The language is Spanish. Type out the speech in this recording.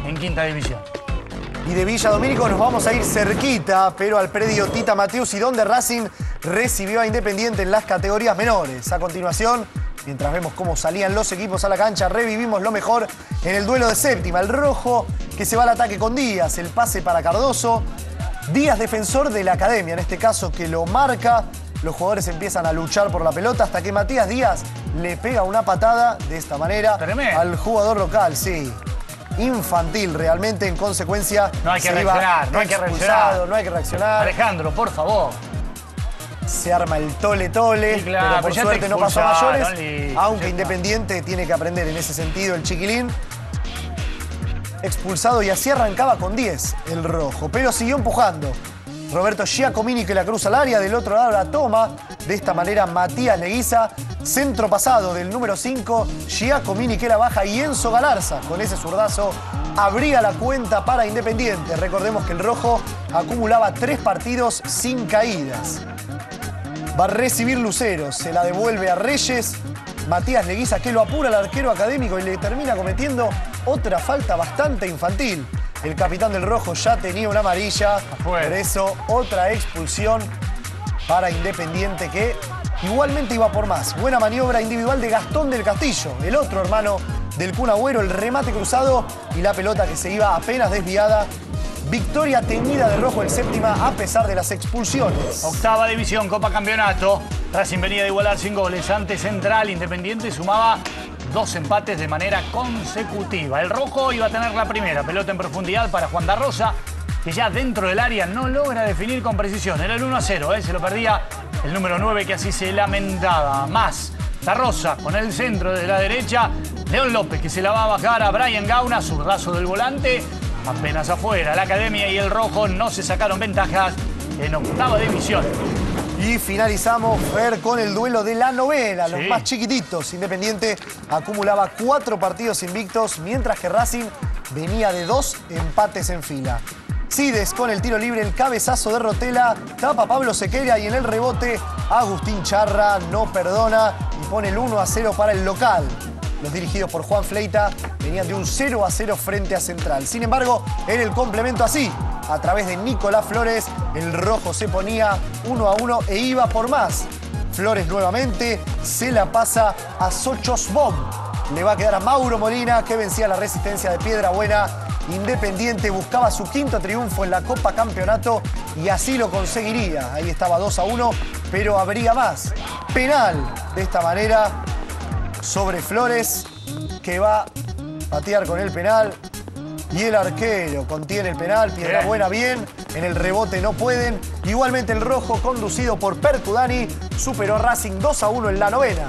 en quinta división. Y de Villa Domínico nos vamos a ir cerquita, pero al predio Tita Mateus, y donde Racing recibió a Independiente en las categorías menores. A continuación, mientras vemos cómo salían los equipos a la cancha, revivimos lo mejor en el duelo de séptima. El rojo que se va al ataque con Díaz, el pase para Cardoso. Díaz, defensor de la academia, en este caso, que lo marca. Los jugadores empiezan a luchar por la pelota hasta que Matías Díaz le pega una patada de esta manera al jugador local, sí. Infantil realmente, en consecuencia. No hay que reaccionar, no hay que reaccionar. No hay que reaccionar. Alejandro, por favor. Se arma el tole-tole, sí, claro, pero por suerte no pasó a mayores, aunque Independiente tiene que aprender en ese sentido. El chiquilín expulsado, y así arrancaba con 10 el rojo, pero siguió empujando. Roberto Giacomini, que la cruza al área, del otro lado la toma. De esta manera Matías Leguiza, centro pasado del número 5, Giacomini que la baja, y Enzo Galarza con ese zurdazo abría la cuenta para Independiente. Recordemos que el rojo acumulaba 3 partidos sin caídas. Va a recibir Lucero, se la devuelve a Reyes. Matías Leguiza, que lo apura al arquero académico y le termina cometiendo otra falta bastante infantil. El capitán del rojo ya tenía una amarilla, por eso otra expulsión para Independiente, que igualmente iba por más. Buena maniobra individual de Gastón del Castillo, el otro hermano del Kun Agüero, el remate cruzado y la pelota que se iba apenas desviada. Victoria teñida de rojo el séptima a pesar de las expulsiones. Octava división, Copa Campeonato. Racing venía de igualar sin goles ante Central. Independiente sumaba 2 empates de manera consecutiva. El rojo iba a tener la primera. Pelota en profundidad para Juan da Rosa, que ya dentro del área no logra definir con precisión. Era el 1-0, se lo perdía el número 9, que así se lamentaba. Más da Rosa con el centro desde la derecha. León López, que se la va a bajar a Brian Gauna, zurdazo del volante. Apenas afuera, la academia y el rojo no se sacaron ventajas en octava división. Y finalizamos, Fer, con el duelo de la novena, los más chiquititos. Independiente acumulaba 4 partidos invictos, mientras que Racing venía de 2 empates en fila. Sides con el tiro libre, el cabezazo de Rotela, tapa Pablo Sequeira, y en el rebote Agustín Charra no perdona y pone el 1-0 para el local. Los dirigidos por Juan Fleita venían de un 0-0 frente a Central. Sin embargo, en el complemento, así, a través de Nicolás Flores, el rojo se ponía 1-1 e iba por más. Flores nuevamente se la pasa a Sochosbom. Le va a quedar a Mauro Molina, que vencía la resistencia de Piedrabuena. Independiente buscaba su 5º triunfo en la Copa Campeonato y así lo conseguiría. Ahí estaba 2-1, pero habría más. Penal de esta manera sobre Flores, que va a patear con el penal. Y el arquero contiene el penal. Piedrabuena bien. En el rebote no pueden. Igualmente el rojo, conducido por Percudani, superó a Racing 2-1 en la novena.